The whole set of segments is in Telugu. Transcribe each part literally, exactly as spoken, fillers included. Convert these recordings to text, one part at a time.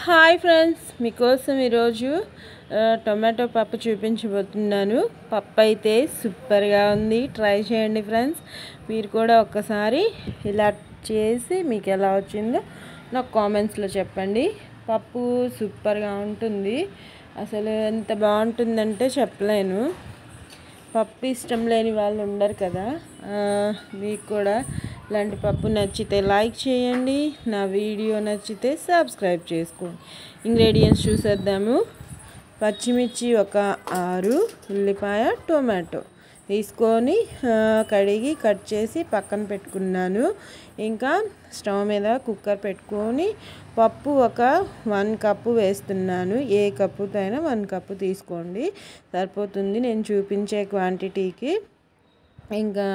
హాయ్ ఫ్రెండ్స్, మీకోసం ఈరోజు టొమాటో పప్పు చూపించబోతున్నాను. పప్పు అయితే సూపర్గా ఉంది. ట్రై చేయండి ఫ్రెండ్స్. మీరు కూడా ఒక్కసారి ఇలా చేసి మీకు ఎలా వచ్చిందో నాకు కామెంట్స్లో చెప్పండి. పప్పు సూపర్గా ఉంటుంది. అసలు ఎంత బాగుంటుందంటే చెప్పలేను. పప్పు ఇష్టం లేని వాళ్ళు ఉండరు కదా. మీకు కూడా ఇలాంటి పప్పు నచ్చితే లైక్ చేయండి. నా వీడియో నచ్చితే సబ్స్క్రైబ్ చేసుకోండి. ఇంగ్రీడియంట్స్ చూసేద్దాము. పచ్చిమిర్చి ఒక ఆరు, ఉల్లిపాయ, టొమాటో తీసుకొని కడిగి కట్ చేసి పక్కన పెట్టుకున్నాను. ఇంకా స్టవ్ మీద కుక్కర్ పెట్టుకొని పప్పు ఒక వన్ కప్పు వేస్తున్నాను. ఏ కప్పుతో అయినా వన్ కప్పు తీసుకోండి, సరిపోతుంది నేను చూపించే క్వాంటిటీకి. ఇంకా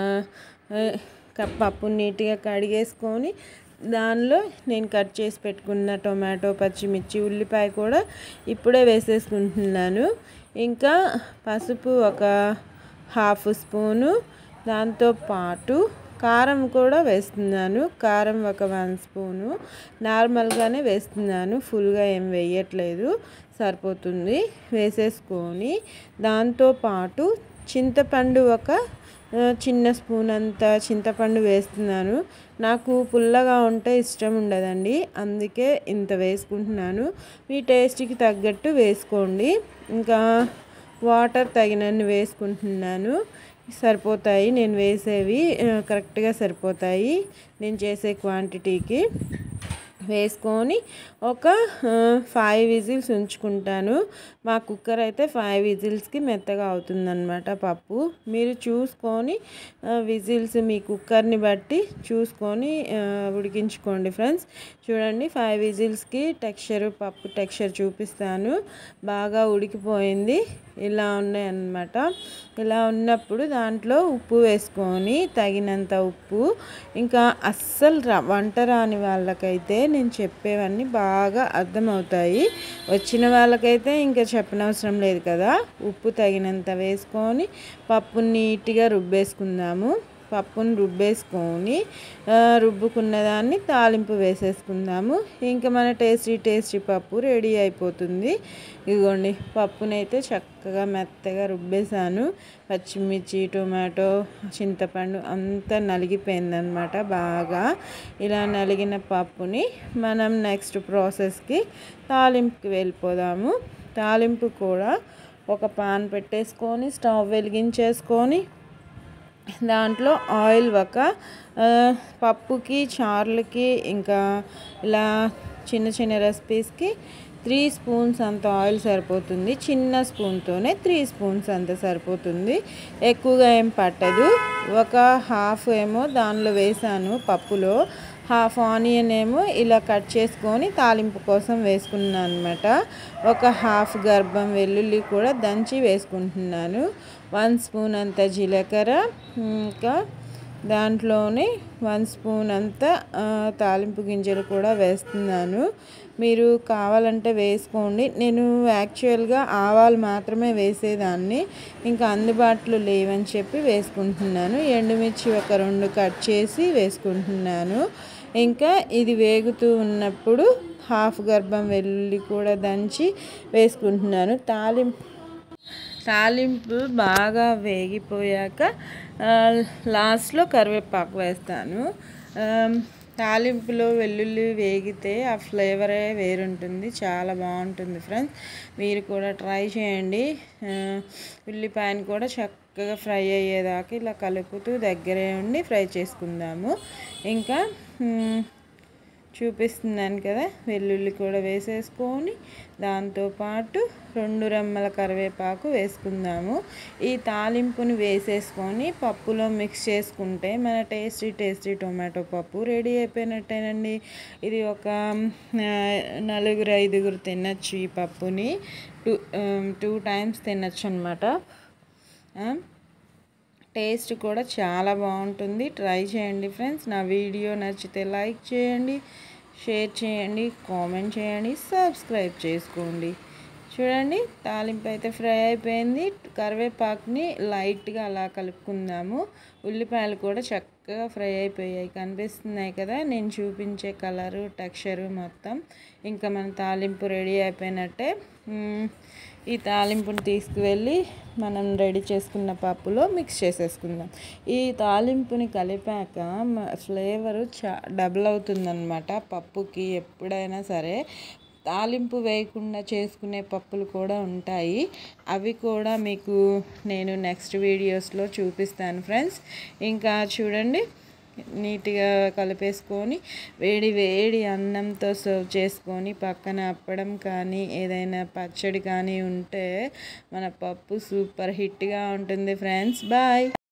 పప్పు నీట్గా కడిగేసుకొని దానిలో నేను కట్ చేసి పెట్టుకున్న టొమాటో, పచ్చిమిర్చి, ఉల్లిపాయ కూడా ఇప్పుడే వేసేసుకుంటున్నాను. ఇంకా పసుపు ఒక హాఫ్ స్పూను, దాంతోపాటు కారం కూడా వేస్తున్నాను. కారం ఒక వన్ స్పూను నార్మల్గానే వేస్తున్నాను, ఫుల్గా ఏం వేయట్లేదు, సరిపోతుంది. వేసేసుకొని దాంతోపాటు చింతపండు ఒక చిన్న స్పూన్ అంత చింతపండు వేస్తున్నాను. నాకు పుల్లగా ఉంటే ఇష్టం ఉండదండి, అందుకే ఇంత వేసుకుంటున్నాను. మీ టేస్ట్కి తగ్గట్టు వేసుకోండి. ఇంకా వాటర్ తగినన్ని వేసుకుంటున్నాను, సరిపోతాయి. నేను వేసేవి కరెక్ట్గా సరిపోతాయి నేను చేసే క్వాంటిటీకి. వేసుకొని ఒక ఫైవ్ విజిల్స్ ఉంచుకుంటాను. మా కుక్కర్ అయితే ఫైవ్ విజిల్స్కి మెత్తగా అవుతుందన్నమాట పప్పు. మీరు చూసుకొని విజిల్స్ మీ కుక్కర్ని బట్టి చూసుకొని ఉడికించుకోండి ఫ్రెండ్స్. చూడండి, ఫైవ్ విజిల్స్కి టెక్స్చర్ పప్పు టెక్స్చర్ చూపిస్తాను. బాగా ఉడికిపోయింది. ఇలా ఉన్నాయన్నమాట. ఇలా ఉన్నప్పుడు దాంట్లో ఉప్పు వేసుకొని తగినంత ఉప్పు. ఇంకా అస్సలు వంట రాని వాళ్ళకైతే నేను చెప్పేవన్నీ బాగా అర్థమవుతాయి. వచ్చిన వాళ్ళకైతే ఇంకా చెప్పనవసరం లేదు కదా. ఉప్పు తగినంత వేసుకొని పప్పుని నీట్గా రుబ్బేసుకుందాము. పప్పును రుబ్బేసుకొని రుబ్బుకున్న దాన్ని తాలింపు వేసేసుకుందాము. ఇంకా మన టేస్టీ టేస్టీ పప్పు రెడీ అయిపోతుంది. ఇదిగోండి, పప్పునైతే చక్కగా మెత్తగా రుబ్బేసాను. పచ్చిమిర్చి, టొమాటో, చింతపండు అంతా నలిగిపోయిందనమాట బాగా. ఇలా నలిగిన పప్పుని మనం నెక్స్ట్ ప్రాసెస్కి తాలింపుకి వెళ్ళిపోదాము. తాలింపు కూడా ఒక పాన్ పెట్టేసుకొని స్టవ్ వెలిగించేసుకొని దాంట్లో ఆయిల్ ఒక పప్పుకి, చార్లకి, ఇంకా ఇలా చిన్న చిన్న రెసిపీస్కి త్రీ స్పూన్స్ అంత ఆయిల్ సరిపోతుంది. చిన్న స్పూన్తోనే త్రీ స్పూన్స్ అంత సరిపోతుంది, ఎక్కువగా ఏం పట్టదు. ఒక హాఫ్ ఏమో దానిలో వేసాను పప్పులో, హాఫ్ ఆనియన్ ఏమో ఇలా కట్ చేసుకొని తాలింపు కోసం వేసుకున్నాను అనమాట. ఒక హాఫ్ గర్భం వెల్లుల్లి కూడా దంచి వేసుకుంటున్నాను. వన్ స్పూన్ అంత జీలకర్ర, ఇంకా దాంట్లోనే వన్ స్పూన్ అంత తాలింపు గింజలు కూడా వేస్తున్నాను. మీరు కావాలంటే వేసుకోండి. నేను యాక్చువల్గా ఆవాలు మాత్రమే వేసేదాన్ని, ఇంకా అందుబాటులో లేవని చెప్పి వేసుకుంటున్నాను. ఎండుమిర్చి ఒక రెండు కట్ చేసి వేసుకుంటున్నాను. ఇంకా ఇది వేగుతూ ఉన్నప్పుడు హాఫ్ గర్భం వెల్లుల్లి కూడా దంచి వేసుకుంటున్నాను. తాలింపు తాలింపు బాగా వేగిపోయాక లాస్ట్లో కరివేపాకు వేస్తాను. తాలింపులో వెల్లుల్లి వేగితే ఆ ఫ్లేవరే వేరుంటుంది, చాలా బాగుంటుంది ఫ్రెండ్స్. మీరు కూడా ట్రై చేయండి. ఉల్లిపాయను కూడా చక్కగా ఫ్రై అయ్యేదాకా ఇలా కలుపుతూ దగ్గరే ఉండి ఫ్రై చేసుకుందాము. ఇంకా చూపిస్తున్నాను కదా, వెల్లుల్లి కూడా వేసేసుకొని దాంతోపాటు రెండు రెమ్మల కరివేపాకు వేసుకుందాము. ఈ తాలింపుని వేసేసుకొని పప్పులో మిక్స్ చేసుకుంటే మన టేస్టీ టేస్టీ టొమాటో పప్పు రెడీ అయిపోయినట్టేనండి. ఇది ఒక నలుగురు ఐదుగురు తినచ్చు. ఈ పప్పుని టూ టూ టైమ్స్ తినచ్చు అనమాట. టేస్ట్ కూడా చాలా బాగుంటుంది. ట్రై చేయండి ఫ్రెండ్స్. నా వీడియో నచ్చితే లైక్ చేయండి, షేర్ చేయండి, కామెంట్ చేయండి, సబ్స్క్రైబ్ చేసుకోండి. చూడండి తాలింపు అయితే ఫ్రై అయిపోయింది. కరివేపాకుని లైట్గా అలా కలుపుకుందాము. ఉల్లిపాయలు కూడా చక్కగా ఫ్రై అయిపోయాయి, కనిపిస్తున్నాయి కదా నేను చూపించే కలరు టెక్స్చరు మొత్తం. ఇంకా మన తాలింపు రెడీ అయిపోయినట్టే. ఈ తాలింపుని తీసుకువెళ్ళి మనం రెడీ చేసుకున్న పప్పులో మిక్స్ చేసేసుకుందాం. ఈ తాలింపుని కలిపాక ఫ్లేవరు చా డబుల్ అవుతుందన్నమాట పప్పుకి. ఎప్పుడైనా సరే తాలింపు వేయకుండా చేసుకునే పప్పులు కూడా ఉంటాయి, అవి కూడా మీకు నేను నెక్స్ట్ వీడియోస్లో చూపిస్తాను ఫ్రెండ్స్. ఇంకా చూడండి నీట్గా కలిపేసుకొని వేడి వేడి అన్నంతో సర్వ్ చేసుకొని పక్కన అప్పడం కానీ ఏదైనా పచ్చడి కానీ ఉంటే మన పప్పు సూపర్ హిట్గా ఉంటుంది ఫ్రెండ్స్. బాయ్.